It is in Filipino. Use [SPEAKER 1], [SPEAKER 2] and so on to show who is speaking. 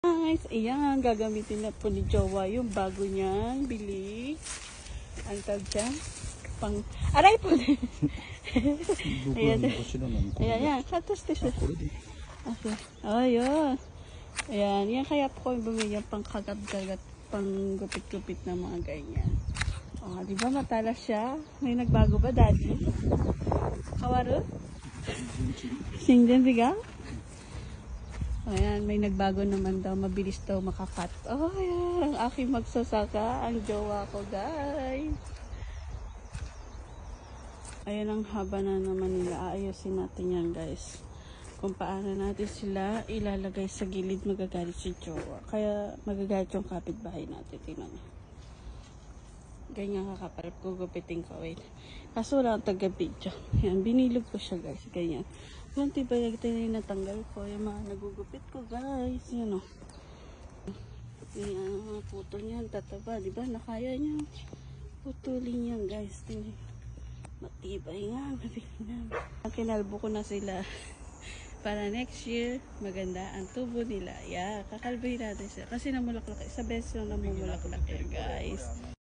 [SPEAKER 1] Guys, ayan, gagamitin na po ni Jowa yung bago niyang bili. Ang tawag dyan? Aray po din. Ayan, ayan, katos this. Okay. Oh, yun. Ayan, yan kaya po kami bumili yung pang-kagat-gagat, pang-gupit-gupit na mga ganyan. Oh, di ba matalas siya? May nagbago ba, Daddy? Kawaru? Singden biga? Ayan, may nagbago naman daw. Mabilis daw makakat. Oh, ayan. Ang aking magsasaka. Ang jowa ko, guys. Ayan ang haba na naman nila. Aayusin natin yan, guys. Kung paano natin sila ilalagay sa gilid, magagalit si jowa. Kaya magagalit yung kapitbahay natin. Tingnan niyo. Ganyan kakaparap ko. Gupitin ko. Wait. Kaso wala akong taga-video. Ayan, binilog ko siya, guys. Ganyan. Yung tibay ito yung natanggal ko. Yung mga nagugupit ko, guys. Yan o. Yung mga putol niyan, tataba. Diba? Nakaya niya. Putulin yan, guys. Tingnan. Matibay nga. Kinalbo ko na sila. Para next year, maganda ang tubo nila. Yeah, kakalbay natin sila. Kasi namulaklak. Isa beses lang namumulaklak yan, guys.